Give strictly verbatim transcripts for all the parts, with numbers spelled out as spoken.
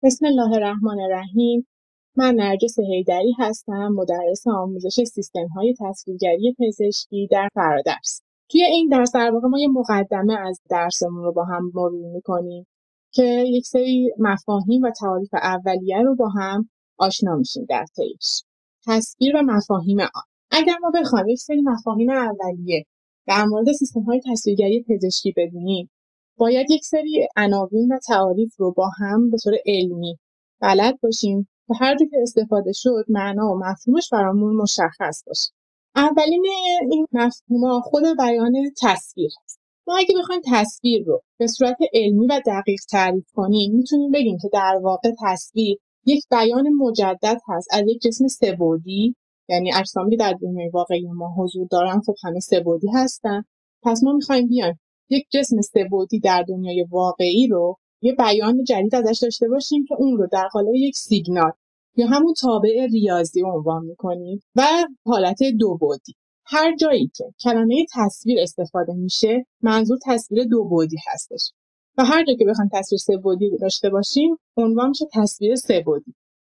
بسم الله الرحمن الرحیم. من نرگس حیدری هستم، مدرس آموزش سیستم‌های تصویرگری پزشکی در فرادرس. توی این درس در واقع ما یه مقدمه از درسمون رو با هم مرور می‌کنیم که یک سری مفاهیم و تعاریف اولیه رو با هم آشنا میشیم در طیش. تصویر و مفاهیم آن. اگر ما بخوایم یک سری مفاهیم اولیه در مورد سیستم‌های تصویرگری پزشکی بدونیم، باید یک سری عناوین و تعاریف رو با هم به طور علمی بلد باشیم و هر جا که استفاده شد معنا و مفهومش برامون مشخص باشه. اولین این مفهوم‌ها خود بیان تصویر هست. ما اگه بخوایم تصویر رو به صورت علمی و دقیق تعریف کنیم، میتونیم بگیم که در واقع تصویر یک بیان مجدد هست از یک جسم سه‌بعدی، یعنی اجسامی که در دنیای واقعی ما حضور دارن خب همه سه‌بعدی هستن. پس ما می‌خوایم بیایم یک جسم سه‌بعدی در دنیای واقعی رو یه بیان جدید ازش داشته باشیم که اون رو در قالب یک سیگنال یا همون تابع ریاضی عنوان می‌کنیم و حالت دو بعدی. هر جایی که کلمه تصویر استفاده میشه منظور تصویر دو بعدی هستش و هر جایی که بخوایم تصویر سه بعدی داشته باشیم عنوان میشه تصویر سه بعدی.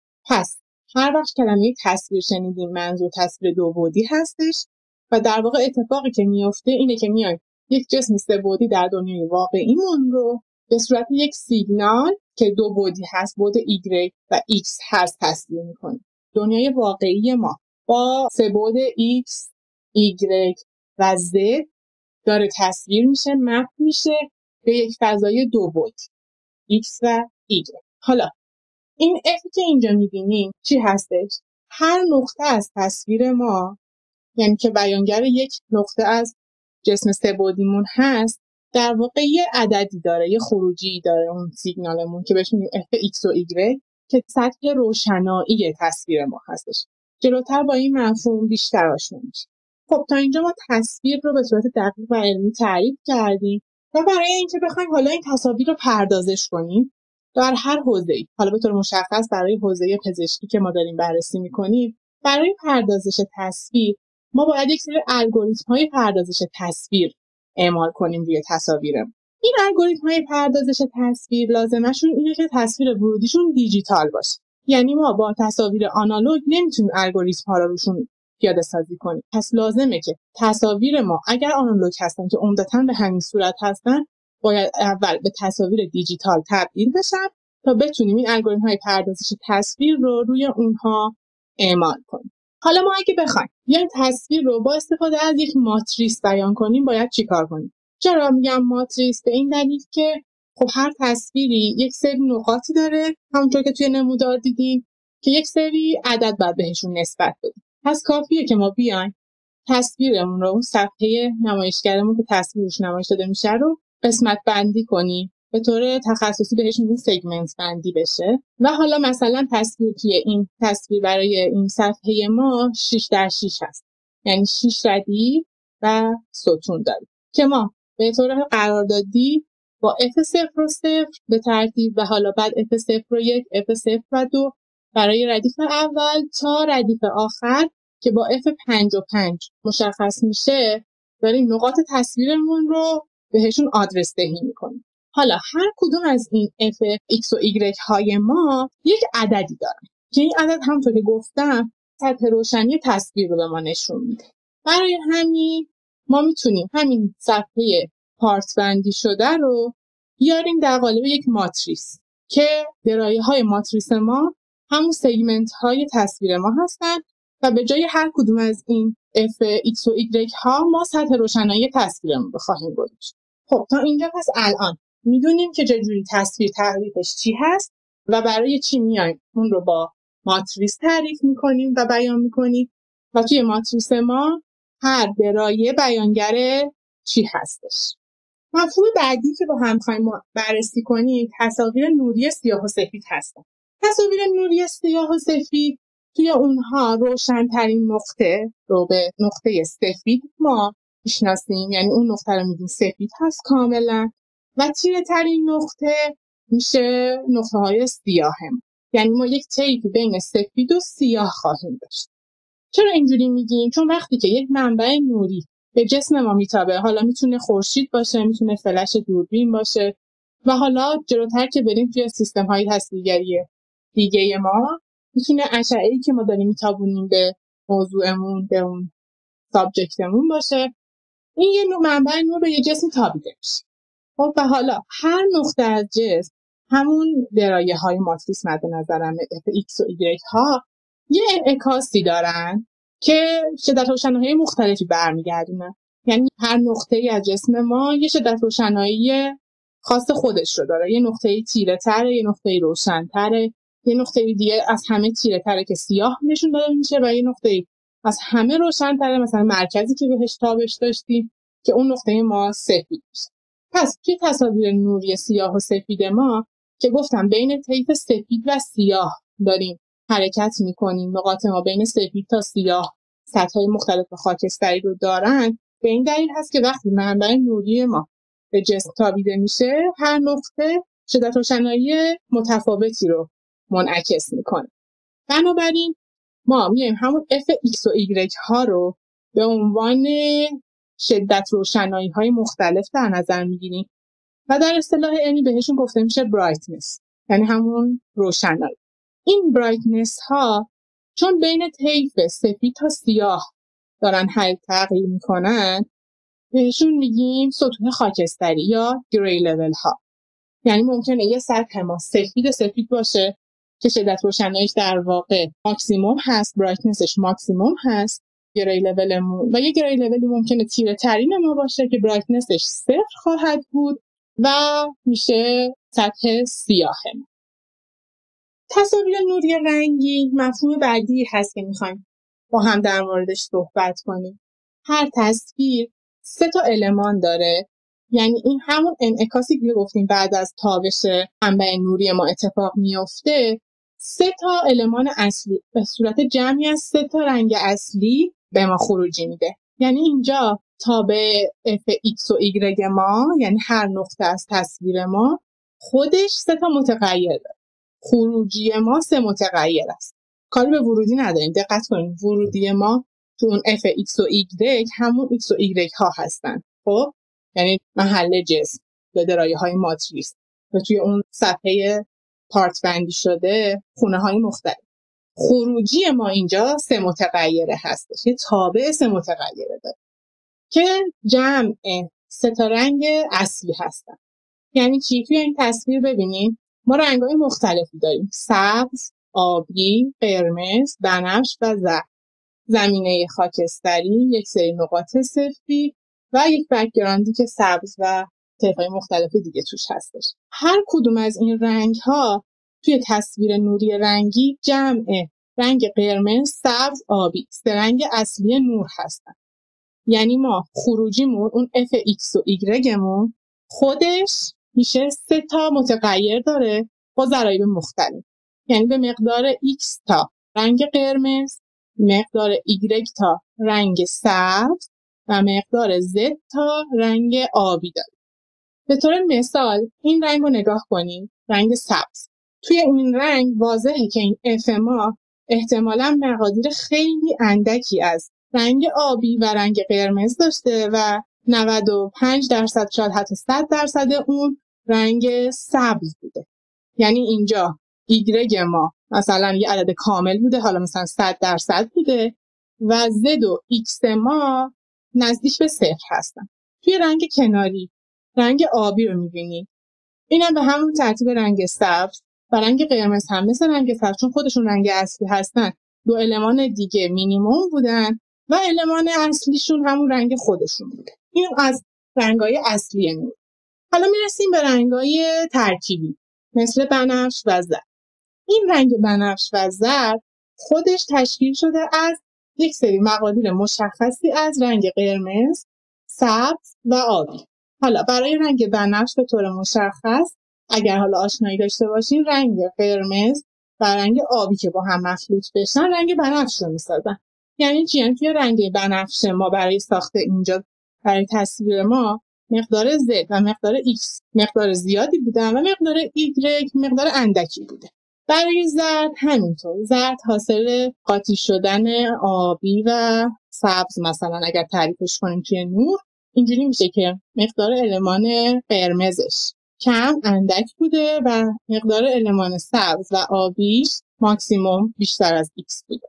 پس هر وقت کلمه تصویر شنیدیم منظور تصویر دو بعدی هستش و در واقع اتفاقی که میفته اینه که میایم یک جسم سه‌بعدی در دنیای واقعیمون رو به صورت یک سیگنال که دو بعدی هست، بعد ایگرگ و ایکس هست تصویر میکنیم. دنیای واقعی ما با سه بعد ایکس، ایگرگ و زد داره تصویر میشه، مپ میشه به یک فضای دو بعدی ایکس و ایگرگ. حالا این اف که اینجا میبینیم چی هستش؟ هر نقطه از تصویر ما، یعنی که بیانگر یک نقطه از جسم سه‌بعدیمون هست، در واقع یه عددی داره، یه خروجی داره اون سیگنالمون که بهش میگیم اف ایکس و ایگرگ که سطح روشنایی تصویر ما هستش. جلوتر با این مفهوم بیشتر آشنا میشیم. خب تا اینجا ما تصویر رو به صورت دقیق و علمی تعریف کردیم و برای اینکه بخوایم حالا این تصاویر رو پردازش کنیم در هر حوزه‌ای، حالا به طور مشخص برای حوزه پزشکی که ما داریم بررسی می‌کنیم، برای پردازش تصویر ما باید یک سری الگوریتم‌های پردازش تصویر اعمال کنیم روی تصاویرمون. این الگوریتم‌های پردازش تصویر لازمشون اینه که تصویر ورودیشون دیجیتال باشه. یعنی ما با تصاویر آنالوگ نمیتونیم الگوریتم‌ها رو روشون پیاده سازی کنیم. پس لازمه که تصاویر ما اگر آنالوگ هستن که عمدتاً به همین صورت هستن، باید اول به تصاویر دیجیتال تبدیل بشن تا بتونیم این الگوریتم‌های پردازش تصویر رو روی اونها اعمال کنیم. حالا ما اگه بخوایم یه تصویر رو با استفاده از یک ماتریس بیان کنیم باید چیکار کنیم؟ چرا میگم ماتریس؟ به این دلیل که خب هر تصویری یک سری نقاطی داره، همونطور که توی نمودار دیدیم، که یک سری عدد باید بهشون نسبت بدیم. پس کافیه که ما بیایم تصویرمون رو، اون صفحه نمایشگرمون که تصویرش نمایش داده میشه رو قسمت بندی کنیم، به طور تخصصی بهش میگیم سگمنت بندی بشه و حالا مثلا تصویر توی این تصویر برای این صفحه ما شش در شش هست، یعنی شش ردیف و ستون داریم که ما به طور قراردادی با اف صفر و صفر به ترتیب و حالا بعد اف صفر و یک، اف صفر و دو برای ردیف اول تا ردیف آخر که با اف پنج و پنج مشخص میشه داریم نقاط تصویرمون رو بهشون آدرس دهی میکنیم. حالا هر کدوم از این اف ایکس و ایگرگ های ما یک عددی دارن که این عدد همونطور که گفتم سطح روشنی تصویر رو به ما نشون میده. برای همین ما میتونیم همین صفحه پارت بندی شده رو بیاریم در قالب یک ماتریس که درایه های ماتریس ما همون سگمنت های تصویر ما هستن و به جای هر کدوم از این اف ایکس و ایگرگ ها ما سطح روشنایی تصویرمون رو خواهیم گذاشت. خب تا اینجا پس الان میدونیم که چجوری تصویر تعریفش چی هست و برای چی میایم اون رو با ماتریس تعریف میکنیم و بیان میکنیم و توی ماتریس ما هر درایه بیانگر چی هستش. مفهوم بعدی که با هم خواهیم بررسی کنیم تصاویر نوری سیاه و سفید هستن. تصاویر نوری سیاه و سفید توی اونها روشن‌ترین نقطه رو به نقطه سفید ما میشناسیم، یعنی اون نقطه رو میگیم سفید هست کاملا، و تیره ترین نقطه میشه نقطه های سیاه هم. یعنی ما یک طیف بین سفید و سیاه خواهیم داشت. چرا اینجوری میگیم؟ چون وقتی که یک منبع نوری به جسم ما میتابه، حالا میتونه خورشید باشه، میتونه فلش دوربین باشه و حالا جلوتر که بریم توی سیستم های تصویرگری دیگه ما، میتونه اشعه‌ای که ما داریم میتابونیم به موضوعمون، به اون سابجکتمون باشه. این یه نوع منبع نور رو یه جسم تابیده میشه. خب و حالا هر نقطه از جسم، همون درایه های ماتریس مد نظرم اف ایکس و ایگرگ ها، یه انعکاسی دارن که شدت روشنایی مختلفی برمیگردونن. یعنی هر نقطه ای از جسم ما یه شدت روشنایی خاص خودش رو داره. یه نقطه تیره تره، یه نقطه روشن تره، یه نقطه دیگه از همه تیره تره که سیاه نشون داده میشه و یه نقطه از همه روشن تره، مثلا مرکزی که بهش تابش داشتیم که اون نقطه ما سفید میشه. پس توی تصاویر نوری سیاه و سفید ما که گفتم بین طیف سفید و سیاه داریم حرکت میکنیم، نقاط ما بین سفید تا سیاه سطح‌های مختلف خاکستری رو دارن، به این دلیل هست که وقتی منبع نوری ما به جسم تابیده میشه، هر نقطه شدت روشنایی متفاوتی رو منعکس میکنه. بنابراین ما میایم همون اف ایکس و ایگرگ ها رو به عنوان شدت روشنایی های مختلف در نظر میگیریم و در اصطلاح علمی بهشون گفته میشه برایتنس، یعنی همون روشنایی. این برایتنس ها چون بین طیف سفید تا سیاه دارن حل تغییر میکنن، بهشون میگیم سطوح خاکستری یا گری لول ها. یعنی ممکنه یه سطح ما سفید سفید باشه که شدت روشناییش در واقع ماکسیموم هست، برایتنسش ماکسیموم هست، گری لولمون، و یه گری لولی ممکنه تیره ترین ما باشه که برایتنسش صفر خواهد بود و میشه سطح سیاه. تصاویر نوری رنگی مفهوم بعدی هست که میخوایم با هم در موردش صحبت کنیم. هر تصویر سه تا المان داره، یعنی این همون انعکاسی که گفتیم بعد از تابش منبع نوری ما اتفاق میفته. سه تا المان اصلی به صورت جمعی از سه تا رنگ اصلی به ما خروجی میده. یعنی اینجا تابع اف ایکس و ایگرگ ما، یعنی هر نقطه از تصویر ما خودش سه تا متغیر داره. خروجی ما سه متغیر است. کاری به ورودی نداریم. دقت کنید ورودی ما تو اون اف ایکس و ایگرگ همون ایکس و ایگرگ ها هستن. خب یعنی محل جسم به درایه های ماتریس و توی اون صفحه پارت بندی شده خونه های مختلف. خروجی ما اینجا سه متغیره هستش، یه تابع سه متغیره داره که جمع سه تا رنگ اصلی هستن. یعنی چی؟ توی این تصویر ببینیم ما رنگ‌های مختلفی داریم: سبز، آبی، قرمز، بنفش و زرد. زمینه خاکستری، یک سری نقاط سفید و یک بک‌گراندی که سبز و طیف‌های مختلف دیگه توش هستش. هر کدوم از این رنگ‌ها توی تصویر نوری رنگی جمع رنگ قرمز، سبز، آبی، سه رنگ اصلی نور هستن. یعنی ما خروجیمون اون اف ایکس و ایگرگمون خودش میشه سه تا متغیر داره با ضرایب مختلف. یعنی به مقدار x تا رنگ قرمز، مقدار y تا رنگ سبز و مقدار z تا رنگ آبی داره. به طور مثال این رنگ رو نگاه کنیم، رنگ سبز. توی این رنگ واضحه که این اف ما احتمالاً مقادیر خیلی اندکی از رنگ آبی و رنگ قرمز داشته و نود و پنج درصد شاید حتی صد درصد اون رنگ سبز بوده. یعنی اینجا ایگرگ ما مثلا یه عدد کامل بوده، حالا مثلا صد درصد بوده و زد و ایکس ما نزدیک به صفر هستن. توی رنگ کناری رنگ آبی رو می‌بینید. اینم به همون ترتیب رنگ سبز و رنگ قرمز هم مثل رنگ سبز، چون خودشون رنگ اصلی هستن، دو المان دیگه مینیمم بودن و المان اصلیشون همون رنگ خودشون بوده. این از رنگ‌های اصلی نور. حالا میرسیم به رنگ‌های ترکیبی مثل بنفش و زرد. این رنگ بنفش و زرد خودش تشکیل شده از یک سری مقادیر مشخصی از رنگ قرمز، سبز و آبی. حالا برای رنگ بنفش به طور مشخص اگر حالا آشنایی داشته باشین، رنگ قرمز و رنگ آبی که با هم مخلوط بشن رنگ بنفش رو میسازن. یعنی چی؟ یعنی که رنگ بنفش ما برای ساخت اینجا برای تصویر ما مقدار Z و مقدار X مقدار زیادی بودن و مقدار Y مقدار اندکی بوده. برای زرد همینطور. زرد حاصل قاطی شدن آبی و سبز مثلا اگر تعریفش کنیم توی نور اینجوری میشه که مقدار المان قرمزش کم اندک بوده و مقدار المان سبز و آبیش ماکسیموم بیشتر از X بوده.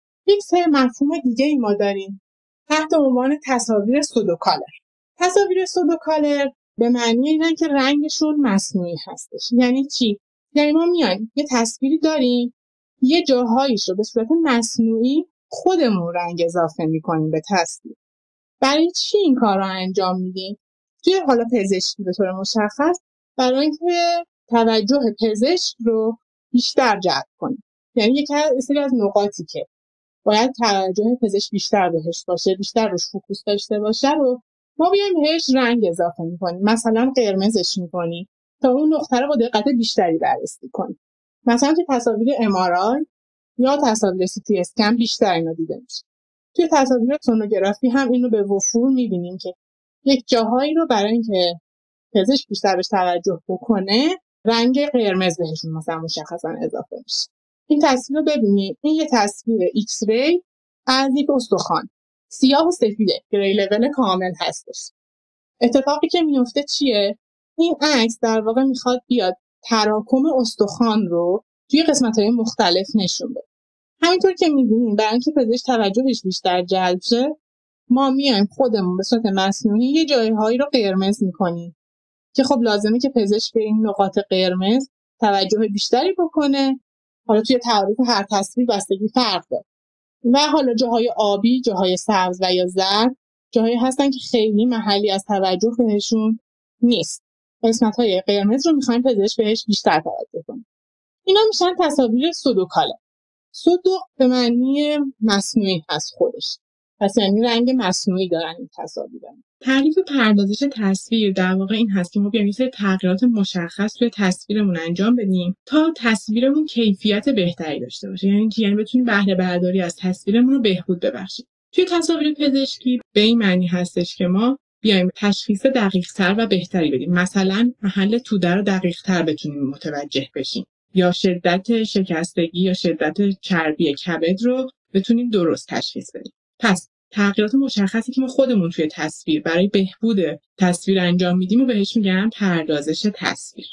X مفهوم دیگه ای ما داریم تحت عنوان تصاویر سودوکالر. تصاویر سودوکالر به معنی اینن که رنگشون مصنوعی هستش. یعنی چی؟ یعنی ما میایم یه تصویری داریم، یه جاهایش رو به صورت مصنوعی خودمون رنگ اضافه میکنیم به تصویر. برای چی این کار رو انجام میدیم؟ توی حالا پزشکی به طور مشخص برای اینکه توجه پزشک رو بیشتر جلب کنیم. یعنی یکی از سری از نقاطی که باید توجه پزشک بیشتر بهش باشه، بیشتر روش فوکوس داشته باشه رو ما بیایم بهش رنگ اضافه میکنیم. مثلا قرمزش میکنیم تا اون نقطه رو با دقت بیشتری بررسی کنیم. مثلا توی تصاویر ام آر آی یا تصاویر سی تی اسکن بیشتر اینا دیده میشه. توی تصاویر سونوگرافی هم اینو به وفور میبینیم که یک جاهایی رو برای اینکه پزشک بیشتر بهش توجه بکنه رنگ قرمز بهشون مثلا مشخصا اضافه میشه. این تصویر رو ببینید. این یه تصویر ایکس ری از یک استخوان سیاه و سفیده، گری لول کامل هستش. اتفاقی که میفته چیه؟ این عکس در واقع میخواد بیاد تراکم استخوان رو توی قسمت‌های مختلف نشون بده. همینطور که می‌بینیم برای اینکه پزشک توجهش بیشتر جلب شه، ما میایم خودمون به صورت مصنوعی یه جایهایی رو قرمز می‌کنیم که خب لازمه که پزشک به این نقاط قرمز توجه بیشتری بکنه. حالا توی تعریف هر تصویر بستگی فرق داره. و حالا جاهای آبی، جاهای سبز و یا زرد جاهایی هستن که خیلی محلی از توجه بهشون نیست. قسمت‌های قرمز رو می‌خوایم پزشک بهش بیشتر توجه کنه. اینا میشن تصاویر سودوکالر. سودو به معنی مصنوعی هست خودش. پس یعنی رنگ مصنوعی دارن این تصاویر. تعریف پردازش تصویر در واقع این هست که ما بیایم یه سری تغییرات مشخص توی تصویرمون انجام بدیم تا تصویرمون کیفیت بهتری داشته باشه. یعنی چی؟ یعنی بتونیم بهره برداری از تصویرمون رو بهبود ببخشیم. توی تصاویر پزشکی به این معنی هستش که ما بیایم تشخیص دقیق‌تر و بهتری بدیم. مثلا محل توده رو دقیق‌تر بتونیم متوجه بشیم یا شدت شکستگی یا شدت چربی کبد رو بتونیم درست تشخیص بدیم. پس تغییرات مشخصی که ما خودمون توی تصویر برای بهبود تصویر انجام میدیم و بهش میگن پردازش تصویر.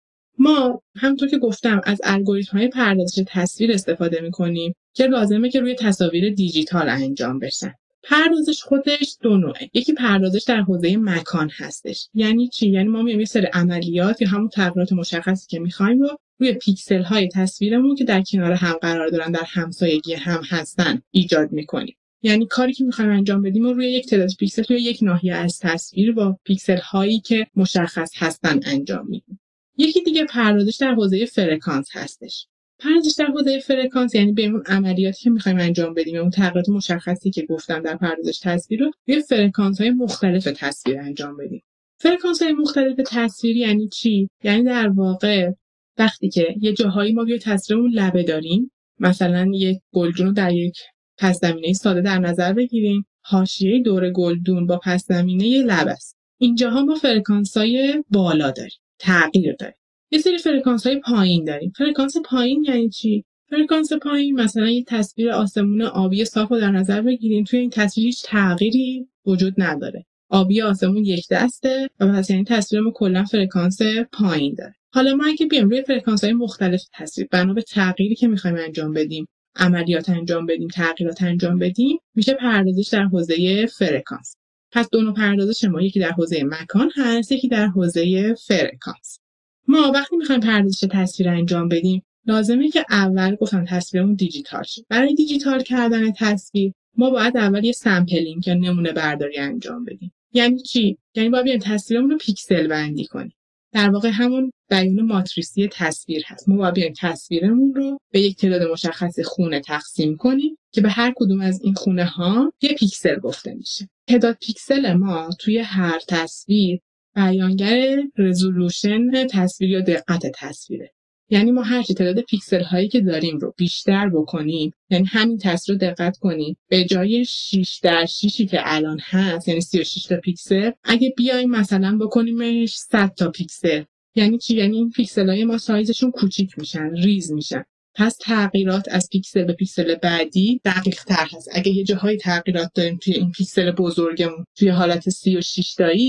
ما همونطور که گفتم از الگوریتم‌های پردازش تصویر استفاده می‌کنیم که لازمه که روی تصاویر دیجیتال انجام بشن. پردازش خودش دو نوعه. یکی پردازش در حوزه مکان هستش. یعنی چی؟ یعنی ما میایم یه سری عملیات یا همون تغییرات مشخصی که می‌خوایم رو روی پیکسل‌های تصویرمون که در کنار هم قرار دارن، در همسایگی هم هستن ایجاد می‌کنیم. یعنی کاری که می‌خوایم انجام بدیم رو روی یک تعداد پیکسل توی یک ناحیه از تصویر با پیکسل‌هایی که مشخص هستن انجام میدیم. یکی دیگه پردازش در حوزه فرکانس هستش. پردازش در حوزه فرکانس یعنی به اون عملیاتی که می‌خوایم انجام بدیم، اون تغییرات مشخصی که گفتم در پردازش تصویر رو روی فرکانس‌های مختلف تصویر انجام بدیم. فرکانس‌های مختلف تصویر یعنی چی؟ یعنی در واقع وقتی که یه جاهایی ما روی تصویرمون لبه داریم، مثلا یک گلدون رو در یک پس زمینه ساده در نظر بگیریم، حاشیه دور گلدون با پس زمینه لب است. اینجاها ما فرکانس‌های بالا داریم، تغییر داریم. یه سری فرکانس‌های پایین داریم. فرکانس پایین یعنی چی؟ فرکانس پایین مثلا یه تصویر آسمون آبی صاف رو در نظر بگیریم، توی این تصویر هیچ تغییری وجود نداره. آبی آسمون یک دسته و پس یعنی تصویرمون کلا فرکانس پایین داره. حالا ما اگه بیایم روی فرکانس‌های مختلف تصویر بنا به تغییری که می‌خوایم انجام بدیم، عملیات انجام بدیم، تغییرات انجام بدیم، میشه پردازش در حوزه فرکانس. پس دو نوع پردازش ما، یکی در حوزه مکان هست، یکی در حوزه فرکانس. ما وقتی میخوایم پردازش تصویر انجام بدیم لازمه که اول گفتم تصویرمون دیجیتال شه. برای دیجیتال کردن تصویر ما باید اول یه سمپلینگ یا نمونه برداری انجام بدیم. یعنی چی؟ یعنی باید بیایم تصویرمون رو پیکسل بندی کنیم. در واقع همون بیان ماتریسی تصویر هست. ما باید بیایم تصویرمون رو به یک تعداد مشخص خونه تقسیم کنیم که به هر کدوم از این خونه ها یه پیکسل گفته میشه. تعداد پیکسل ما توی هر تصویر بیانگر رزولوشن تصویر یا دقت تصویره. یعنی ما هر چی تعداد پیکسل هایی که داریم رو بیشتر بکنیم، یعنی همین تصویر رو دقت کنیم، به جای شش در شش که الان هست یعنی سی و شش تا پیکسل، اگه بیایم مثلا بکنیمش صد تا پیکسل، یعنی چی؟ یعنی این پیکسل های ما سایزشون کوچیک میشن، ریز میشن. پس تغییرات از پیکسل به پیکسل بعدی دقیق تر هست. اگه یه جاهای تغییرات داریم توی این پیکسل بزرگمون توی حالت سی و شش تایی،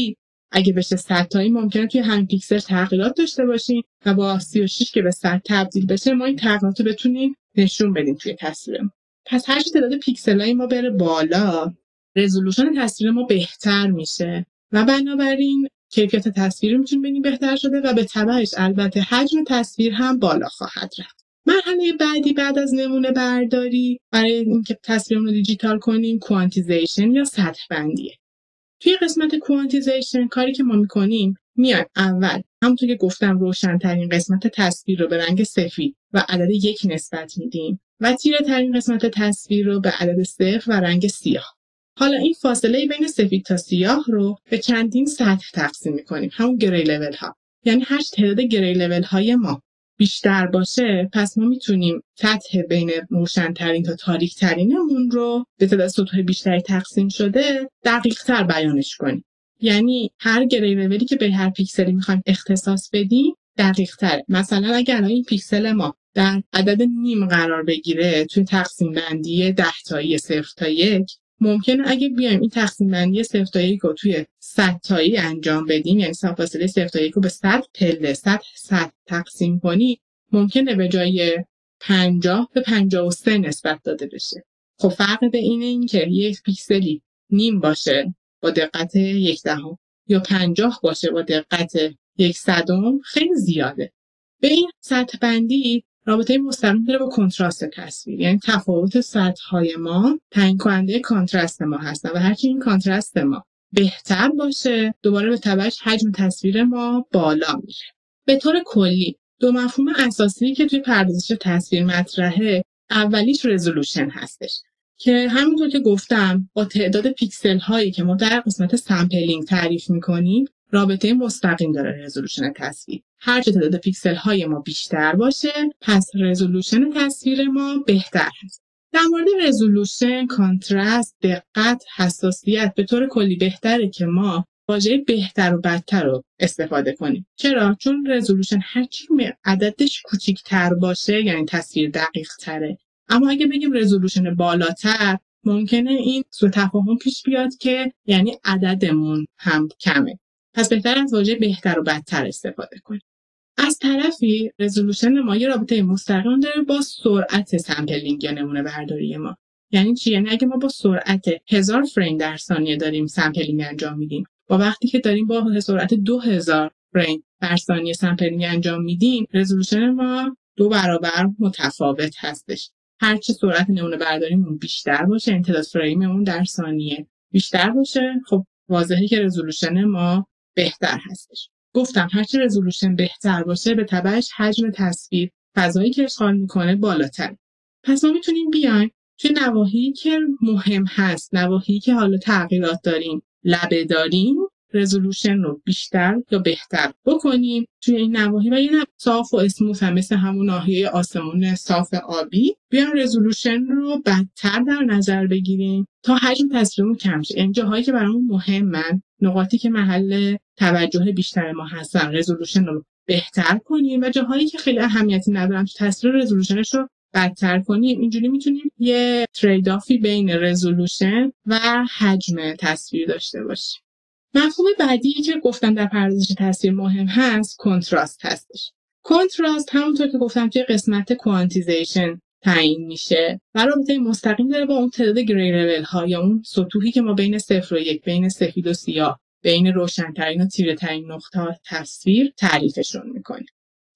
اگه بشه صد تایی ممکنه توی همین پیکسل تغییرات داشته باشیم و با سی و شش که به صد تبدیل بشه ما این تغییرات رو بتونیم نشون بدیم توی تصویرمون. پس هر چه تعداد پیکسل‌های ما بره بالا، رزولوشن تصویر ما بهتر میشه و بنابراین کیفیت تصویر میتونیم ببینیم بهتر شده و به تبعش البته حجم تصویر هم بالا خواهد رفت. مرحله بعدی بعد از نمونه برداری برای اینکه تصویرمون رو دیجیتال کنیم کوانتیزیشن یا سطح بندیه. توی قسمت کوانتیزیشن کاری که ما میکنیم میایم اول همونطور که گفتم روشن‌ترین قسمت تصویر رو به رنگ سفید و عدد یک نسبت میدیم و تیره ترین قسمت تصویر رو به عدد صفر و رنگ سیاه. حالا این فاصله بین سفید تا سیاه رو به چندین سطح تقسیم میکنیم، همون گری لول ها. یعنی هر تعداد گری لول های ما بیشتر باشه پس ما میتونیم سطح بین روشن‌ترین تا تاریک‌ترینمون رو به تعداد سطوح بیشتری تقسیم شده دقیق‌تر بیانش کنیم. یعنی هر گری لولی که به هر پیکسلی میخوایم اختصاص بدیم دقیق‌تره. مثلا اگر این پیکسل ما در عدد نیم قرار بگیره توی تقسیم بندی ده تایی صفر تا یک، ممکنه اگه بیایم این تقسیم بندی صفر تا یک رو توی صد تایی انجام بدیم، یعنی فاصله صفر تا یک رو به صد پله صد صد تقسیم کنیم، ممکنه به جای پنجاه به پنجاه و سه نسبت داده بشه. خب فرق به اینه این که یک پیکسلی نیم باشه با دقت یک دهم یا پنجاه باشه با دقت یک صدم خیلی زیاده. به این سطح بندی رابطه مستقیم داره با کنتراست تصویر، یعنی تفاوت سطح‌های ما تعیین کننده کانترست ما هستن و هرچی این کانترست ما بهتر باشه دوباره به تبعش حجم تصویر ما بالا میره. به طور کلی دو مفهوم اساسی که توی پردازش تصویر مطرحه، اولیش رزولوشن هستش که همونطور که گفتم با تعداد پیکسل هایی که ما در قسمت سامپلینگ تعریف میکنیم رابطه مستقیم داره رزولوشن تصویر. هر چه تعداد پیکسل های ما بیشتر باشه پس رزولوشن تصویر ما بهتر هست. در مورد رزولوشن، کانترست، دقت، حساسیت به طور کلی بهتره که ما واژه بهتر و بدتر رو استفاده کنیم. چرا؟ چون رزولوشن هرچی عددش کوچیک‌تر باشه یعنی تصویر دقیق تره. اما اگه بگیم رزولوشن بالاتر ممکنه این سوء تفاهم پیش بیاد که یعنی عددمون هم کمه. پس بهتر از واژه بهتر و بدتر استفاده کنیم. از طرفی رزولوشن ما یه رابطه مستقیم داره با سرعت سامپلینگ یا نمونه برداری ما. یعنی چی؟ یعنی اگه ما با سرعت هزار فریم در ثانیه داریم سامپلینگ انجام میدیم با وقتی که داریم با سرعت دو هزار فریم در ثانیه سامپلینگ انجام میدیم رزولوشن ما دو برابر متفاوت هستش. هرچی سرعت نمونه برداریمون بیشتر باشه، یعنی تعداد فریممون در ثانیه بیشتر باشه، خب واضحه که رزولوشن ما بهتر هستش. گفتم هرچی رزولوشن بهتر باشه به تبعش حجم تصویر فضایی که اشغال میکنه بالاتر. پس ما میتونیم بیایم توی نواحی که مهم هست، نواحی که حالا تغییرات داریم، لبه داریم، رزولوشن رو بیشتر یا بهتر بکنیم توی این نواحی و یه نواحی صاف و اسموث هم مثل همون ناحیه آسمون صاف آبی بیایم رزولوشن رو بدتر در نظر بگیریم تا حجم تصویرمون کم شه. این جاهایی که برامون مهمن، نقاطی که محل توجه بیشتر ما هستن، رزولوشن رو بهتر کنیم و جاهایی که خیلی اهمیتی ندارن تو تصویر رزولوشنش رو بدتر کنیم. اینجوری میتونیم یه ترید آفی بین رزولوشن و حجم تصویر داشته باشیم. مفهوم بعدی که گفتم در پردازش تصویر مهم هست کنتراست هستش. کنتراست همونطور که گفتم توی قسمت کوانتیزیشن تعیین میشه و رابطه مستقیم داره با اون تعداد گری لول ها یا اون سطوحی که ما بین صفر و یک، بین سفید و سیاه، بین روشن‌ترین و تیره‌ترین نقطه تصویر تعریفشون میکنیم.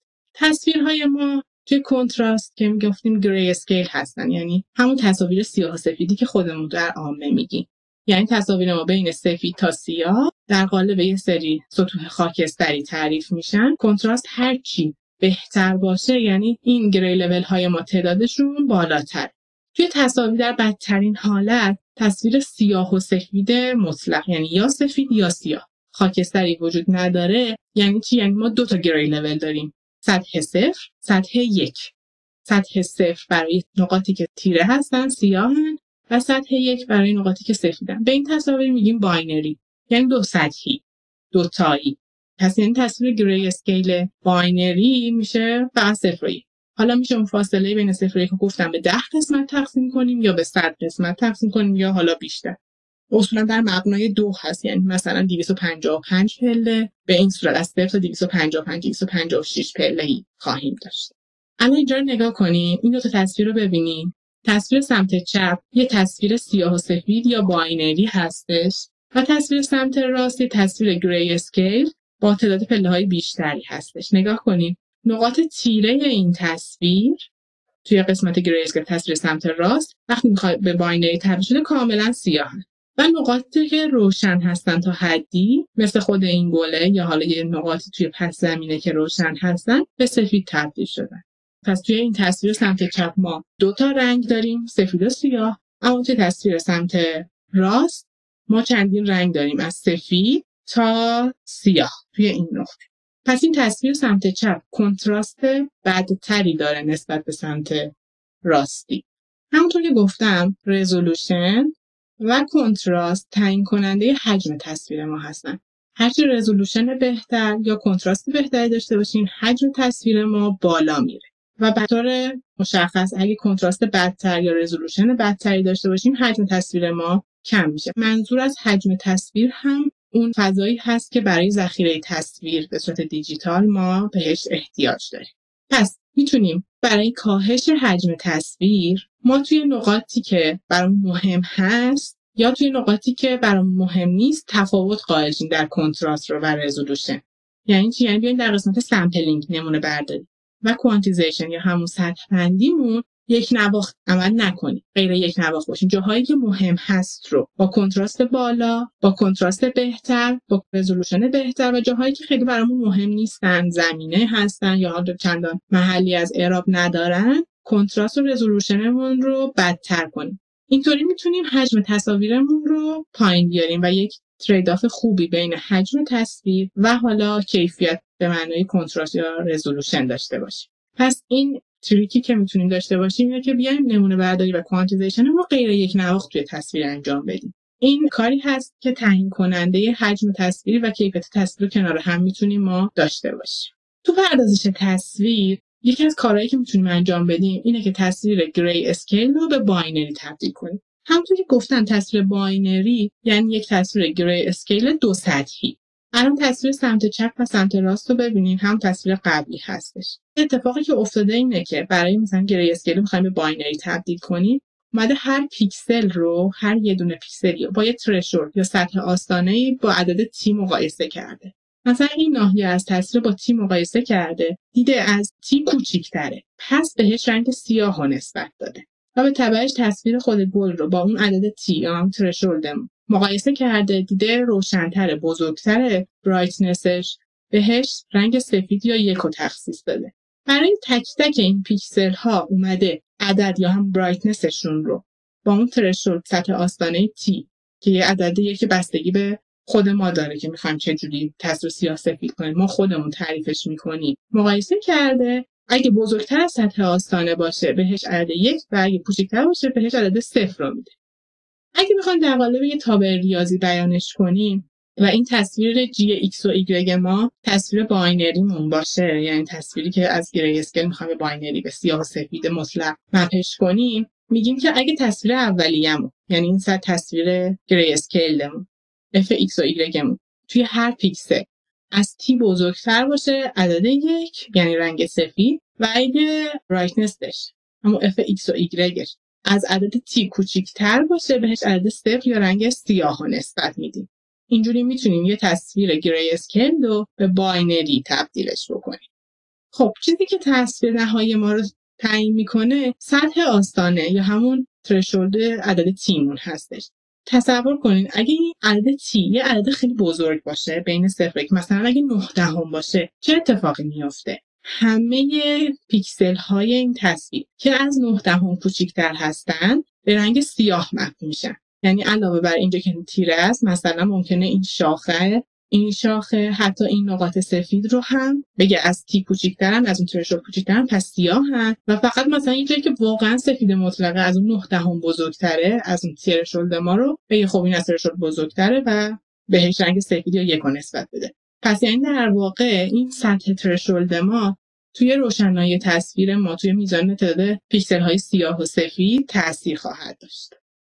تصویرهای ما توی کنتراست که میگفتیم گری اسکیل هستن، یعنی همون تصاویر سیاه و سفیدی که خودمون در عامه میگیم. یعنی تصاویر ما بین سفید تا سیاه در قالب یه سری سطوح خاکستری تعریف میشن. کنتراست هر چی بهتر باشه یعنی این گری لول های ما تعدادشون بالاتر. توی تصاویر در بدترین حالت تصویر سیاه و سفید مطلق، یعنی یا سفید یا سیاه، خاکستری وجود نداره. یعنی چی؟ یعنی ما دو تا گری لول داریم، سطح صفر، سطح یک. سطح صفر برای نقاطی که تیره هستن سیاهن و سطح یک برای نقاطی که سفیدن. به این تصاویر میگیم باینری، یعنی دو سطحی، دو تایی. پس این تصویر گری اسکیل باینری میشه فقط صفر و یک. حالا میشه اون فاصله بین صفر و یک رو گفتم به ده قسمت تقسیم کنیم یا به صد قسمت تقسیم کنیم یا حالا بیشتر. اصولا در مبنای دو هست، یعنی مثلا دویست و پنجاه و پنج پله، به این صورت از صفر تا دویست و پنجاه و پنج دویست و پنجاه و شش پله‌ای خواهیم داشت. الان اینجا رو نگاه کنیم، این دو تا تصویر رو ببینیم. تصویر سمت چپ یه تصویر سیاه و سفید یا باینری هستش و تصویر سمت راست یه تصویر گری اسکیل با تعداد پله‌های بیشتری هستش. نگاه کنیم نقاط تیره این تصویر توی قسمت گری اسکیل تصویر سمت راست وقتی میخواد به باینری تبدیل شده کاملا سیاه هست و نقاطی که روشن هستن تا حدی مثل خود این گله یا حالا یه نقاطی توی پس زمینه که روشن هستن به سفید تبدیل شدن. پس توی این تصویر سمت چپ ما دو تا رنگ داریم، سفید و سیاه، اما توی تصویر سمت راست ما چندین رنگ داریم از سفید تا سیاه توی این نقطه. پس این تصویر سمت چپ کنتراست بدتری داره نسبت به سمت راستی. همونطور که گفتم رزولوشن و کنتراست تعیین کننده حجم تصویر ما هستن. هرچی رزولوشن بهتر یا کنتراست بهتری داشته باشیم حجم تصویر ما بالا میره و به طور مشخص اگه کنتراست بدتر یا رزولوشن بدتری داشته باشیم حجم تصویر ما کم میشه. منظور از حجم تصویر هم اون فضایی هست که برای ذخیره تصویر به صورت دیجیتال ما بهش احتیاج داریم. پس میتونیم برای کاهش حجم تصویر ما توی نقاطی که برامون مهم هست یا توی نقاطی که برامون مهم نیست تفاوت قائل شیم در کنتراست رو و رزولوشن. یعنی چی؟ یعنی بیاین در قسمت سمپلینگ نمونه برداریم و کوانتیزیشن یا همون سطح بندیمون یک نواخت عمل نکنیم، غیر یک نواخت باشیم. جاهایی که مهم هست رو با کنتراست بالا، با کنتراست بهتر، با رزولوشن بهتر و جاهایی که خیلی برامون مهم نیستن، زمینه هستن یا حالا چندان محلی از اعراب ندارن، کنتراست و رزولوشنمون رو بدتر کنیم. اینطوری میتونیم حجم تصاویرمون رو پایین بیاریم و یک ترید آف خوبی بین حجم تصویر و حالا کیفیت به معنای کنتراست یا رزولوشن داشته باشیم. پس این تریکی که میتونیم داشته باشیم اینه که بیایم نمونه برداری و کوانتیزیشن رو غیر یک نواخت توی تصویر انجام بدیم. این کاری هست که تعیین کننده حجم تصویر و کیفیت تصویر کنار هم میتونیم ما داشته باشیم. تو پردازش تصویر یکی از کارهایی که میتونیم انجام بدیم اینه که تصویر گری اسکیل رو به باینری تبدیل کنیم. همونطور که گفتم تصویر باینری یعنی یک تصویر گری اسکیل دو سطحی. الان تصویر سمت چپ و سمت راست رو ببینیم، هم تصویر قبلی هستش. اتفاقی که افتاده اینه که برای مثلا گری اسکیل رو می‌خوایم به باینری تبدیل کنیم، اومده هر پیکسل رو، هر یه دونه پیکسلی با یه ترشولد یا سطح آستانه‌ای با عدد تی مقایسه کرده. مثلا این ناحیه از تصویر با تی مقایسه کرده، دیده از تی کوچیک‌تره، پس بهش رنگ سیاه نسبت داده. و به تبعش تصویر خود گل رو با اون عدد تی یا ترشولدمون مقایسه کرده، دیده روشن‌تره، بزرگتره، برایتنسش بهش رنگ سفید یا یک رو تخصیص داده. برای تک تک این پیکسل ها اومده عدد یا هم برایتنسشون رو با اون ترشولد سطح آستانه تی که یه عددیه که بستگی به خود ما داره که میخوایم چه جوری تصویر سیاه سفید کنیم، ما خودمون تعریفش میکنیم، مقایسه کرده. اگه بزرگتر از سطح آستانه باشه بهش عدد یک و اگه کوچکتر باشه بهش عدد صفر رو میده. اگه بخوایم در قالب یه تابع ریاضی بیانش کنیم و این تصویر جی ایکس و ایگرگ ما تصویر باینریمون باشه، یعنی تصویری که از گری اسکیل میخوایم به باینری به سیاه و سفید مطلق مپش کنیم، میگیم که اگه تصویر اولیه‌مون یعنی این صد تصویر گری اسکیلمون اف ایکس و ایگرگمون توی هر پیکسل از تی بزرگتر باشه عدد یک یعنی رنگ سفید و اگه برایتنس داشت اما اف ایکس و ایگرگش از عدد تی کوچیک‌تر باشه بهش عدد صفر یا رنگ سیاه نسبت میدیم. اینجوری میتونیم یه تصویر گری اسکیل رو به باینری تبدیلش بکنیم. خب چیزی که تصویر نهایی ما رو تعیین میکنه سطح آستانه یا همون ترشولد عدد تیمون هستش. تصور کنین اگه این عدد تی یه عدد خیلی بزرگ باشه بین صفر یک مثلا اگه نه دهم باشه چه اتفاقی میفته؟ همه پیکسل های این تصویر که از نه دهم کوچیک‌تر هستن به رنگ سیاه محو میشن. یعنی علاوه بر اینجا که تیره است مثلا ممکنه این شاخه این شاخه حتی این نقاط سفید رو هم بگه از تی کوچیک‌ترن، از اون ترشولد کوچیک‌ترن، پس سیاهن و فقط مثلا اینجایی که واقعا سفید مطلقه از اون نه دهم بزرگتره از اون ترشولد ما رو بگه خب این از ترشولد بزرگتره و بهش رنگ سفید یا یک نسبت بده. پس یعنی در واقع این سطح ترشولد ما توی روشنایی تصویر ما توی میزان تعداد پیکسل های سیاه و سفید تأثیر خواهد داشت.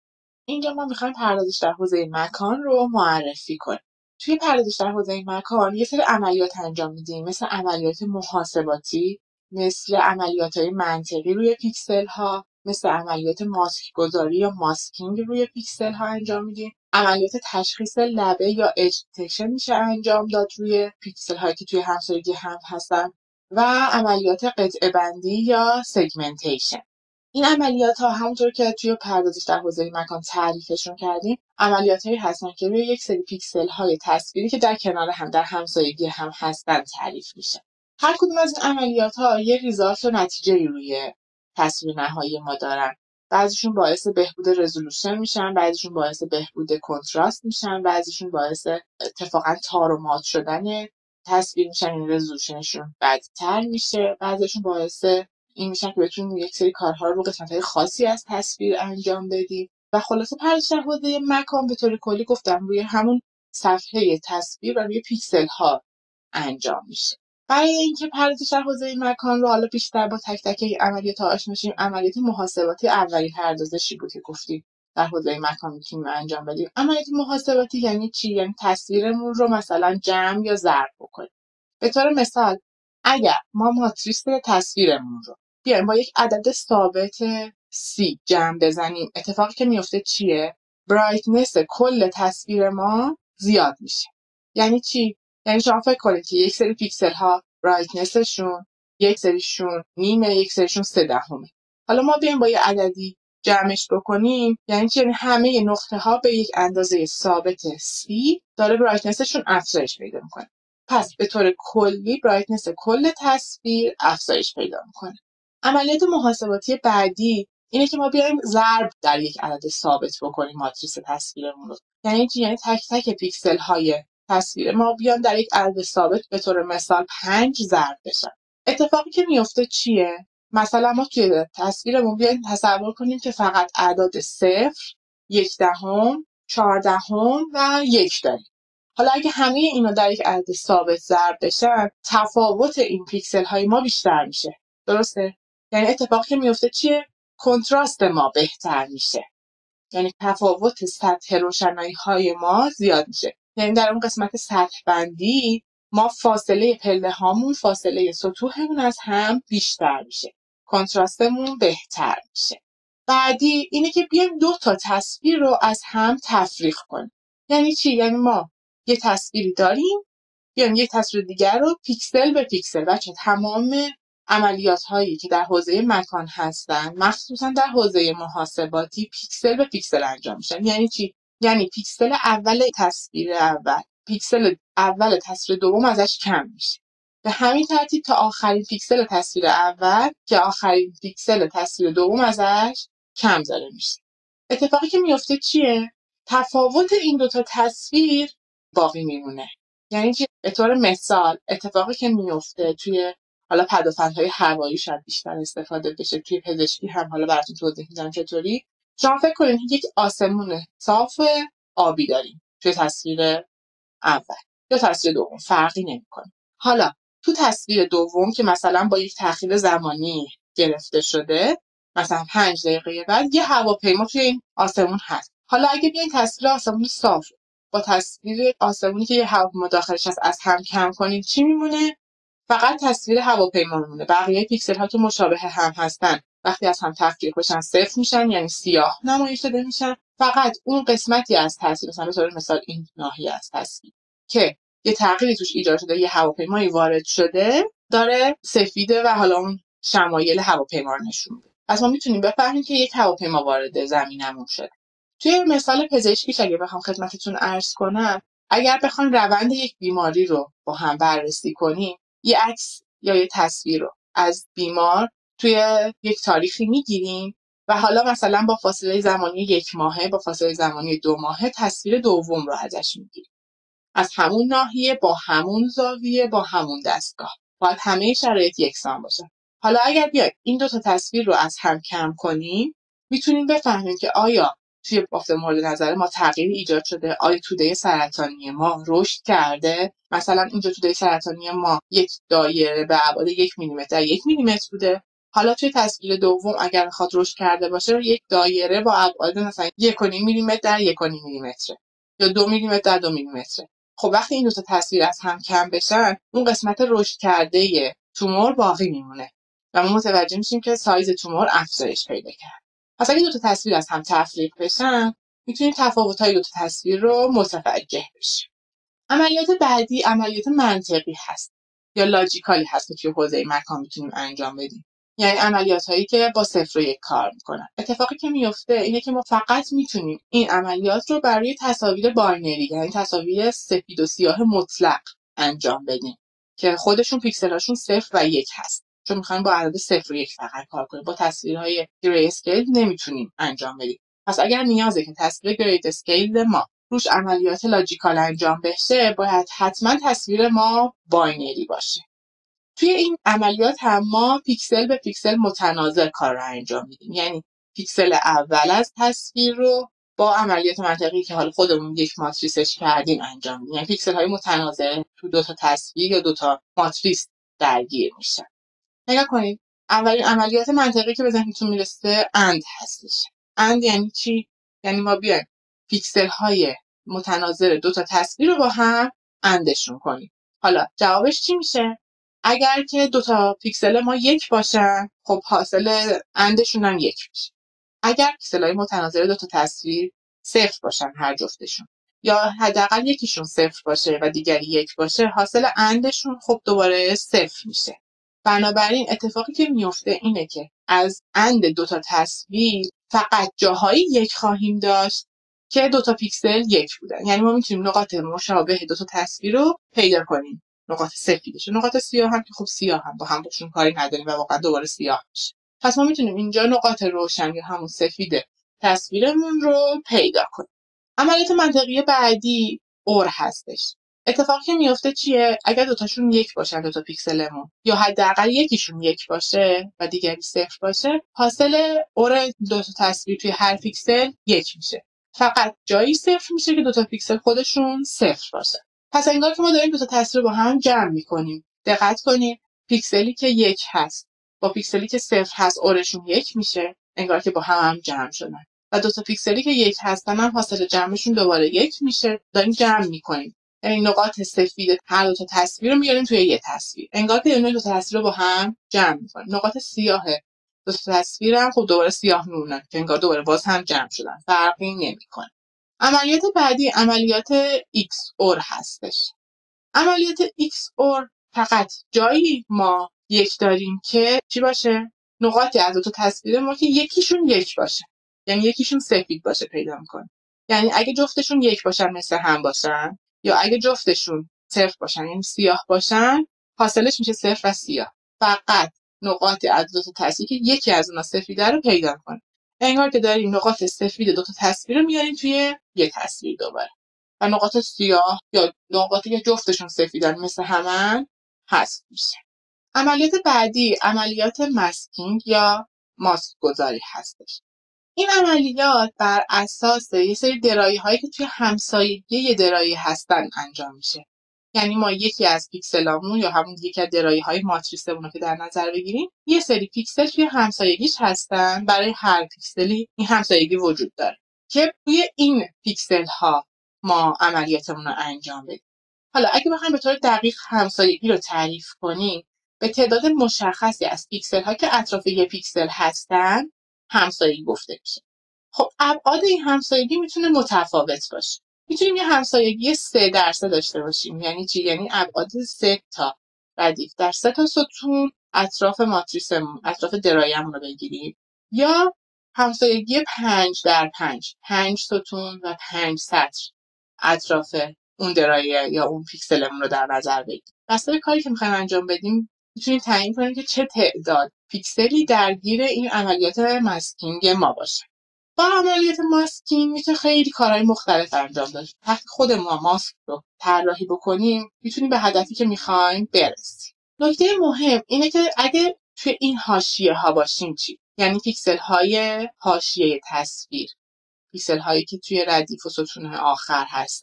اینجا ما میخوایم پردازش در حوزه مکان رو معرفی کنیم. توی پردازش در حوزه مکان یه سری عملیات انجام میدیم، مثل عملیات محاسباتی، مثل عملیات‌های منطقی روی پیکسل ها، مثل عملیات ماسک گذاری یا ماسکینگ روی پیکسل ها انجام میدیم. عملیات تشخیص لبه یا اج دیتکشن میشه انجام داد روی پیکسل هایی که توی همسایگی هم هستن و عملیات قطعه بندی یا سگمنتیشن. این عملیات ها همونطور که توی پردازش در حوزه مکان تعریفشون کردیم، عملیات هایی هستن که روی یک سری پیکسل های تصویری که در کنار هم در همسایگی هم هستن تعریف میشه. هر کدوم از این عملیات ها یه ریزالت و نتیجه روی تصویر نهایی ما دارن. بعضیشون باعث بهبود رزولوشن میشن، بعضیشون باعث بهبود کنتراست میشن، بعضیشون باعث اتفاقا تار و مات شدن تصویر میشن، این رزولوشنشون بدتر میشه، بعضیشون باعث این میشن که بتونیم یک سری کارها رو رو قسمت‌های خاصی از تصویر انجام بدیم. و خلاصه پردازش در حوزه مکان به طور کلی گفتم روی همون صفحه تصویر و روی پیکسل ها انجام میشه. برای اینکه پردازش در حوزه مکان رو حالا بیشتر با تک تک این عملیات آشنا شیم، عملیات محاسباتی اولین پردازشی بود که گفتیم در حوزه مکان میتونیم انجام بدیم. عملیات محاسباتی یعنی چی؟ یعنی تصویرمون رو مثلا جمع یا ضرب بکنیم. به طور مثال اگر ما ماتریس تصویرمون رو بیایم با یک عدد ثابت سی جمع بزنیم، اتفاقی که میفته چیه؟ برایتنس کل تصویر ما زیاد میشه. یعنی چی؟ یعنی شما فکر کنید که یک سری پیکسل ها برایتنسشون یک سریشون نیمه، یک سریشون سه دهمه. حالا ما بیایم با یه عددی جمعش بکنیم، یعنی چی؟ یعنی همه نقطه ها به یک اندازه ثابت سی داره برایتنسشون افزایش پیدا میکنه. پس به طور کلی برایتنس کل تصویر افزایش پیدا میکنه. عملیات محاسباتی بعدی اینه که ما بیایم ضرب در یک عدد ثابت بکنیم ماتریس تصویرمون رو. یعنی چی؟ یعنی تک تک پیکسل های تصویر ما بیان در یک عدد ثابت به طور مثال پنج ضرب بشن. اتفاقی که میفته چیه؟ مثلا ما توی تصویرمون بیایم تصور کنیم که فقط اعداد صفر، یک دهم، چهار دهم و یک داریم. حالا اگه همه اینا در یک عدد ثابت ضرب بشن، تفاوت این پیکسل های ما بیشتر میشه. درسته؟ یعنی اتفاقی که میفته چیه؟ کنتراست ما بهتر میشه. یعنی تفاوت سطح روشنایی های ما زیاد میشه. یعنی در اون قسمت سطح بندی ما فاصله پله هامون، فاصله سطوحمون از هم بیشتر میشه. کنتراستمون بهتر میشه. بعدی اینه که بیایم دو تا تصویر رو از هم تفریق کنیم. یعنی چی؟ یعنی ما یه تصویری داریم، بیایم یه تصویر دیگر رو پیکسل به پیکسل، بچه تمام عملیات هایی که در حوزه مکان هستن مخصوصا در حوزه محاسباتی پیکسل به پیکسل انجام میشن. یعنی چی؟ یعنی پیکسل اول تصویر اول پیکسل اول تصویر دوم ازش کم میشه، به همین ترتیب تا آخرین پیکسل تصویر اول که آخرین پیکسل تصویر دوم ازش کم داره میشه. اتفاقی که میفته چیه؟ تفاوت این دوتا تصویر باقی میمونه. یعنی که به طور مثال اتفاقی که میفته توی حالا پدافندهای هوایی شاید بیشتر استفاده بشه، توی پزشکی هم حالا براتون توضیح میدم چطوری. شما فکر کنید یک آسمون صاف آبی داریم توی تصویر اول یا تصویر دوم، فرقی نمیکنه. حالا تو تصویر دوم که مثلا با یک تأخیر زمانی گرفته شده، مثلا پنج دقیقه بعد یه هواپیما توی این آسمون هست. حالا اگه بیاین تصویر آسمون صاف با تصویر آسمونی که یه هواپیما داخلش هست از هم کم کنید، چی میمونه؟ فقط تصویر هواپیما میمونه. بقیه پیکسل ها که مشابه هم هستن وقتی از هم تفکیک بشن صفر میشن، یعنی سیاه نمایش داده میشن. فقط اون قسمتی از تصویر، مثلا به طور مثال این ناحیه از تصویر که یه تغییری توش ایجاد شده، یه هواپیمایی وارد شده، داره سفیده و حالا اون شمایل هواپیما رو نشون میده. پس ما میتونیم بفهمیم که یک هواپیما وارد زمینمون شده. توی مثال پزشکیش اگه بخوام خدمتتون عرض کنم، اگر بخوام روند یک بیماری رو با هم بررسی کنیم، یه عکس یا یه تصویر رو از بیمار توی یک تاریخی میگیریم و حالا مثلا با فاصله زمانی یک ماهه، با فاصله زمانی دو ماهه تصویر دوم رو ازش میگیریم. از همون ناحیه، با همون زاویه، با همون دستگاه. باید همه شرایط یکسان باشه. حالا اگر بیاید این دو تا تصویر رو از هم کم کنیم، میتونیم بفهمیم که آیا توی بافت مورد نظر ما تغییری ایجاد شده، آیا توده سرطانی ما رشد کرده. مثلا اینجا توده سرطانی ما یک دایره به ابعاد یک میلیمتر در یک میلیمتر بوده، حالا توی تصویر دوم اگر بخواد رشد کرده باشه، یک دایره با ابعاد مثلا یک و نیم میلیمتر در یک و نیم میلیمتر یا دو میلیمتر در دو میلیمتر. خب وقتی این دو تا تصویر از هم کم بشن، اون قسمت رشد کرده تومور باقی میمونه و ما متوجه میشیم که سایز تومور افزایش پیدا کرد. پس اگه دو تا تصویر از هم تفریق بشن، میتونیم تفاوت‌های دو تا تصویر رو متوجه بشیم. عملیات بعدی عملیات منطقی هست یا لاجیکالی هست که توی حوزه مکان میتونیم انجام بدیم. یعنی عملیات هایی که با صفر و یک کار میکنن. اتفاقی که میفته اینه که ما فقط میتونیم این عملیات رو برای تصاویر باینری، یعنی تصاویر سفید و سیاه مطلق انجام بدیم که خودشون پیکسلاشون صفر و یک هست، چون میخوایم با عدد صفر و یک فقط کار کنیم. با تصویرهای گری اسکیل نمیتونیم انجام بدیم. پس اگر نیازه که تصویر گری اسکیل ما روش عملیات لاجیکال انجام بشه، باید حتما تصویر ما باینری باشه. توی این عملیات هم ما پیکسل به پیکسل متناظر کار رو انجام میدیم، یعنی پیکسل اول از تصویر رو با عملیات منطقی که حالا خودمون یک ماتریسش کردیم انجام میدیم، یعنی پیکسل های متناظر تو دو تا تصویر یا دو تا ماتریس درگیر میشن. نگاه کنید، اولین عملیات منطقی که به ذهنتون میرسه اند هستش. اند یعنی چی؟ یعنی ما بیایم پیکسل های متناظر دو تا تصویر رو با هم اندشون کنیم. حالا جوابش چی میشه؟ اگر که دو تا پیکسل ما یک باشن، خب حاصل اندشون هم یک میشه. اگر پیکسل های متناظر دو تا تصویر صفر باشن هر جفتشون، یا حداقل یکیشون صفر باشه و دیگری یک باشه، حاصل اندشون خب دوباره صفر میشه. بنابراین اتفاقی که میفته اینه که از اند دو تا تصویر فقط جاهایی یک خواهیم داشت که دو تا پیکسل یک بودن. یعنی ما میتونیم نقاط مشابه دو تا تصویر رو پیدا کنیم، نقاط سفیدش، نقاط سیاه هم که خب سیاه هم با هم باشون کاری نداریم و واقعا دوباره سیاه میشه. پس ما میتونیم اینجا نقاط روشن یا همون سفید تصویرمون رو پیدا کنیم. عملیات منطقی بعدی اور هستش. اتفاقی که میفته چیه؟ اگر دوتاشون یک باشن، دوتا پیکسلمون، یا حداقل یکیشون یک باشه و دیگری صفر باشه، حاصل اور دو تا تصویر توی هر پیکسل یک میشه. فقط جایی صفر میشه که دوتا پیکسل خودشون صفر باشه. پس انگار که ما داریم دوتا تصویر با هم جمع میکنیم. دقت کنیم، پیکسلی که یک هست با پیکسلی که صفر هست اورشون یک میشه، انگار که با هم هم جمع شدن. و دو تا پیکسلی که یک هستن هم حاصل جمعشون دوباره یک میشه. داریم جمع میکنیم، یعنی نقاط سفید هر دو تا تصویر رو میاریم توی یه تصویر، انگار که این دو تا تصویر رو با هم جمع میکنیم. نقاط سیاه دو تا تصویر هم خب دوباره سیاه نورن که انگار دوباره باز هم جمع شدن، فرقی نمیکنه. عملیات بعدی عملیات ایکس اور هستش. عملیات ایکس اور فقط جایی ما یک داریم که چی باشه؟ نقاطی از دو تا تصویر ما که یکیشون یک باشه، یعنی یکیشون سفید باشه پیدا میکنه. یعنی اگه جفتشون یک باشن مثل هم باشن، یا اگه جفتشون صفر باشن یعنی سیاه باشن، حاصلش میشه صفر و سیاه. فقط نقاطی از دو تا تصویر که یکی از اونها سفیده رو پیدا کنه. انگار که داریم نقاط سفید دو تا تصویر رو میاریم توی یک تصویر دوباره. و نقاط سیاه یا نقاطی که جفتشون سفیدن مثل همن حذف میشه. عملیات بعدی عملیات ماسکینگ یا ماسک گذاری هستش. این عملیات بر اساس یه سری درایی هایی که توی همسایگی یه درایی هستن انجام میشه. یعنی ما یکی از پیکسلامون یا همون یکی از درایی های ماتریسمون رو که در نظر بگیریم، یه سری پیکسل توی همسایگیش هستن. برای هر پیکسلی این همسایگی وجود داره که توی این پیکسل ها ما عملیاتمون رو انجام بدیم. حالا اگه بخوایم به طور دقیق همسایگی رو تعریف کنیم، به تعداد مشخصی از پیکسل ها که اطراف یک پیکسل هستن همسایگی گفته میشه. خب ابعاد این همسایگی میتونه متفاوت باشه. میتونیم یه همسایگی سه درصد داشته باشیم. یعنی چی؟ یعنی ابعاد سه تا ردیف در سه تا ستون اطراف ماتریسمون، اطراف درایمون رو بگیریم، یا همسایگی پنج در پنج، پنج ستون و پنج سطر اطراف اون درایه یا اون پیکسلمون رو در نظر بگیریم. بسته کاری که میخوایم انجام بدیم میتونیم تعیین کنیم که چه تعداد پیکسلی درگیر این عملیات ماسکینگ ما باشه. با عملیات ماسکینگ میشه خیلی کارهای مختلف انجام داد. وقتی خود ما ماسک رو طراحی بکنیم میتونیم به هدفی که میخوایم برسیم. نکته مهم اینه که اگه توی این حاشیه ها باشیم چی؟ یعنی پیکسل های حاشیه تصویر، پیکسل هایی که توی ردیف و ستون آخر هستن.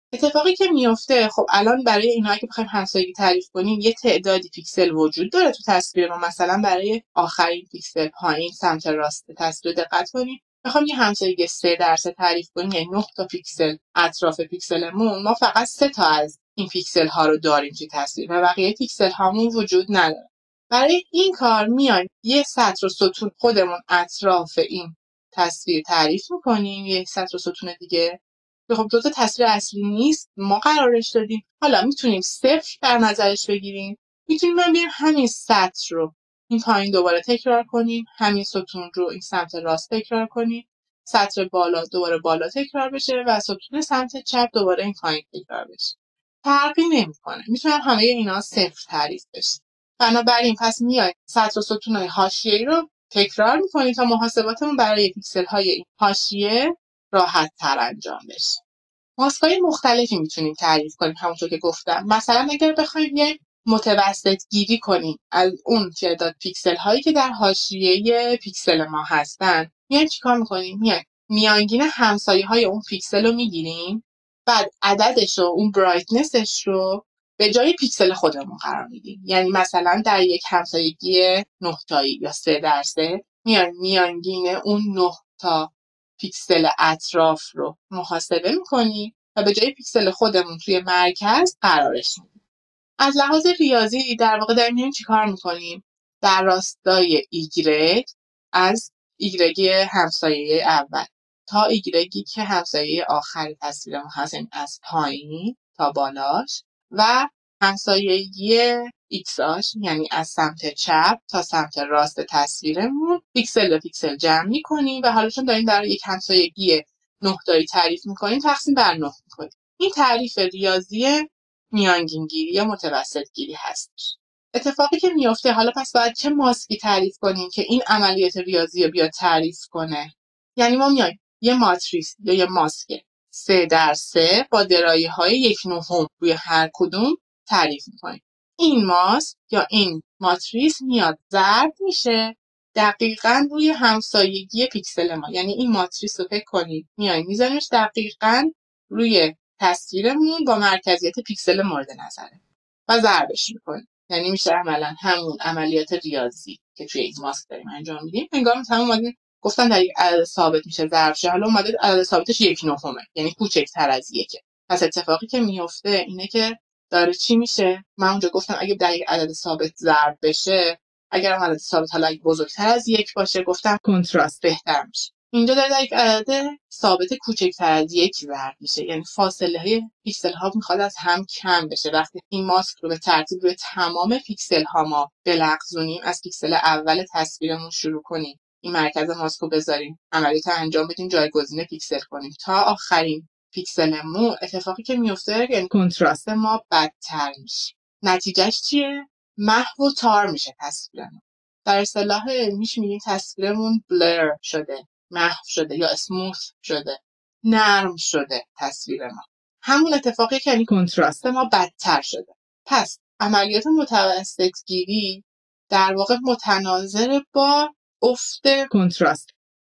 اتفاقی که میفته، خب الان برای اینا که بخوایم همسایگی تعریف کنیم یه تعدادی پیکسل وجود داره تو تصویر ما. مثلا برای آخرین پیکسل پایین سمت راست تصویر دقت کنیم، بخوام یه همسایگی سه درصد تعریف کنیم، یعنی نه تا پیکسل اطراف پیکسلمون، ما فقط سه تا از این پیکسل ها رو داریم توی تصویر و بقیه پیکسل هامون وجود نداره. برای این کار میایم یه سطر و ستون خودمون اطراف این تصویر تعریف میکنیم، یه سطر و ستون دیگه. خب دو تا تصویر اصلی نیست، ما قرارش دادیم. حالا میتونیم صفر در نظرش بگیریم، میتونیم من بیایم همین سطر رو این پایین دوباره تکرار کنیم، همین ستون رو این سمت راست تکرار کنیم، سطر بالا دوباره بالا تکرار بشه و ستون سمت چپ دوباره این پایین تکرار بشه. فرقی نمیکنه، میتونم همه اینا صفر تعریف بشه. بنابراین پس میایم سطر و ستون‌های حاشیه‌ای رو تکرار میکنیم تا محاسباتمون برای پیکسل های این حاشیه راحت تر انجام بشه. ماسک‌های مختلفی میتونیم تعریف کنیم، همونطور که گفتم. مثلا اگر بخوایم یه متوسط گیری کنیم از اون تعداد پیکسل هایی که در حاشیه پیکسل ما هستن، میایم چیکار میکنیم؟ میایم میانگین همسایه های اون پیکسل رو میگیریم، بعد عددش رو، اون برایتنسش رو به جای پیکسل خودمون قرار میدیم. یعنی مثلا در یک همسایگی نه تایی یا سه در سه میایم میانگین اون نه تا پیکسل اطراف رو محاسبه میکنیم و به جای پیکسل خودمون توی مرکز قرارش میدیم. از لحاظ ریاضی در واقع داریم می‌بینیم چیکار میکنیم. در راستای ایگرگ، از ایگرگ همسایه اول تا ایگرگی که همسایه آخر تصویر ما هست، یعنی از پایین تا بالاش، و همسایگی ایکساش یعنی از سمت چپ تا سمت راست تصویرمون پیکسل به پیکسل جمع میکنیم و حالا چون داریم در یک همسایگی نه تایی تعریف میکنیم تقسیم بر نه میکنیم. این تعریف ریاضی میانگینگیری یا متوسط گیری هستش. اتفاقی که میفته، حالا پس باید چه ماسکی تعریف کنیم که این عملیات ریاضی رو بیاد تعریف کنه؟ یعنی ما میایم یه ماتریس یا یه ماسک سه در سه با درایه های یک نهم روی هر کدوم تعریف میکنیم. این ماسک یا این ماتریس میاد ضرب میشه دقیقاً روی همسایگی پیکسل ما. یعنی این ماتریس رو فکر کنید میایم میذاریمش دقیقاً روی تصویرمون با مرکزیت پیکسل مورد نظره و ضربش میکنیم. یعنی میشه عملا همون عملیات ریاضی که توی این ماسک داریم انجام میدیم. هنگام تمام اومده گفتن در یک عدد ثابت میشه ضرب شه، حالا اومده عدد ثابتش یک نهمه، یعنی کوچکتر از یکه. پس اتفاقی که میفته اینه که داره چی میشه؟ من اونجا گفتم اگه در یک عدد ثابت ضرب بشه، اگر عدد ثابت حالا اگه بزرگتر از یک باشه، گفتم کنتراست بهتر میشه. اینجا داره در یک عدد ثابت کوچکتر از یک ضرب میشه، یعنی فاصله های پیکسل ها میخواد از هم کم بشه. وقتی این ماسک رو به ترتیب روی تمام پیکسل ها ما بلغزونیم، از پیکسل اول تصویرمون شروع کنیم، این مرکز ماسک رو بذاریم، عملیات انجام بدیم، جایگزین پیکسل کنیم تا آخرین پیکسلمون، اتفاقی که میفته یعنی کنتراست ما بدتر میشه. نتیجهش چیه؟ محو و تار میشه تصویرمون. در اصطلاح علمیش میگیم تصویرمون بلر شده، محو شده یا اسموث شده، نرم شده تصویر ما. همون اتفاقی که یعنی کنتراست ما بدتر شده. پس عملیات متوسط گیری در واقع متناظر با افت کنتراست.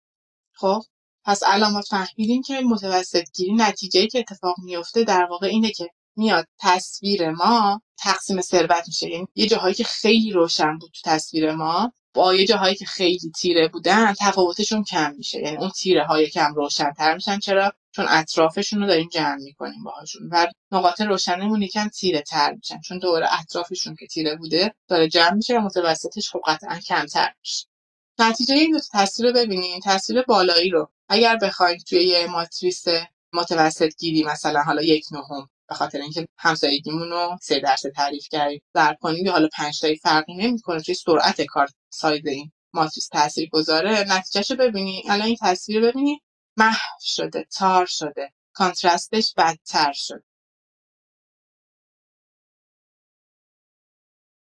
خب پس الان ما فهمیدیم که متوسط گیری نتیجه‌ای که اتفاق میفته در واقع اینه که میاد تصویر ما تقسیم ثروت میشه. یعنی یه جاهایی که خیلی روشن بود تو تصویر ما با یه جاهایی که خیلی تیره بودن تفاوتشون کم میشه. یعنی اون تیره های کم روشن‌تر میشن. چرا؟ چون اطرافشون رو داریم جمع میکنیم باهاشون و نقاط روشنمون یکم تیره تر میشن، چون دوباره اطرافشون که تیره بوده داره جمع میشه و متوسطش خب قطعا کمتر میشه. نتیجه این دو تصویر رو ببینید. تصویر بالایی رو اگر بخواید توی یه ماتریس متوسط گیری، مثلا حالا یک نهم به خاطر اینکه همسایگیمون رو سه درصد تعریف کردیم ضرب کنید، حالا پنج تایی فرقی نمیکنه، توی سرعت کار ساید این ماتریس تاثیر گذاره. نتیجهشو ببینید. الان این تصویر رو ببینید، محو شده، تار شده، کانترستش بدتر شد.